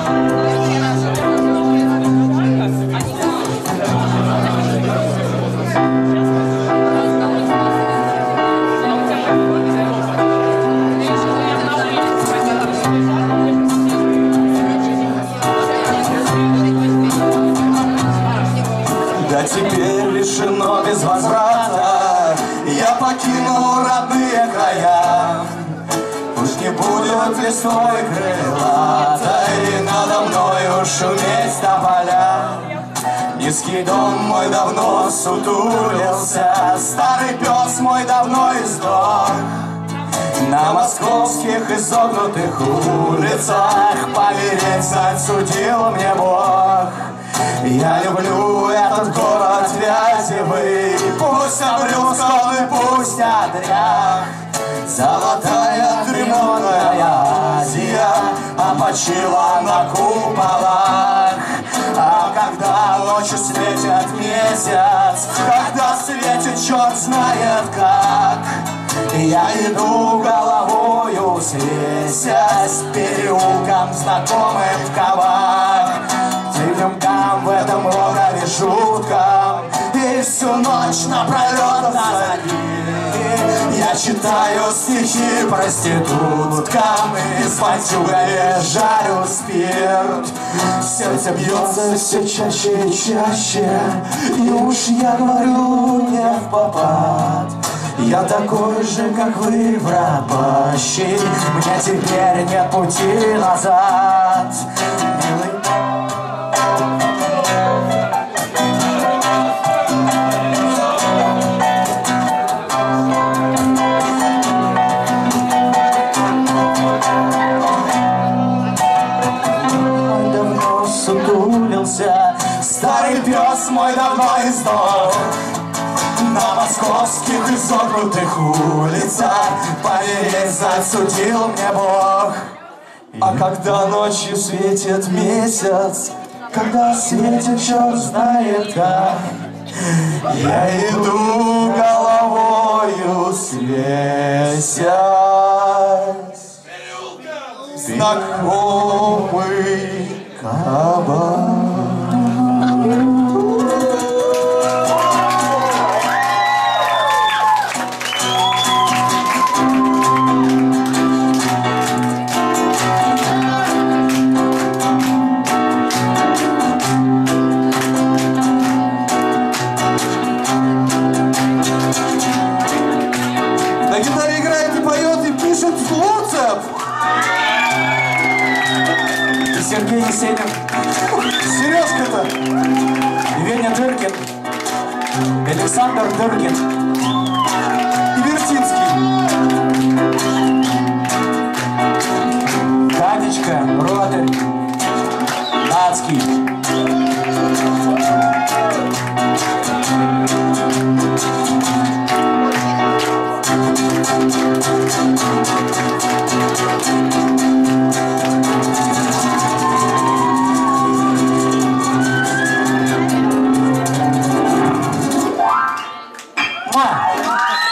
Да теперь лишено без возврата я покинул родные края. Пусть не будет лесной крылатой надо мною шуметь тополя. Низкий дом мой давно сутулился, старый пес мой давно издох. На московских изогнутых улицах помереть отсудил мне Бог. Я люблю этот город вязевый, пусть обрюзг он и пусть отряд. Золотая дремотная Азия опочила на куполах. А когда ночью светит месяц, когда светит черт знает как, я иду головою свесясь переулком знакомым в Кавах. Днемкам в этом логове жутком и всю ночь напролет назади я читаю стихи проституткам и с бандюгами жарю спирт. Сердце бьется все чаще и чаще, и уж я говорю не впопад. Я такой же, как вы, пропащий, мне теперь нет пути назад. Милый, старый пес мой давно издох. На московских изогнутых улицах помереть отсудил мне Бог. А когда ночью светит месяц, когда светит черт знает как, я иду головою свесясь знакомый кабак. На гитаре играет и поет, и пишет Луцев. И Сергей Есенин. Сережка-то. И Веня Дыркин. Александр Дыркин. И Вертинский. Танечка, Ротарь, Нацкий. Муа!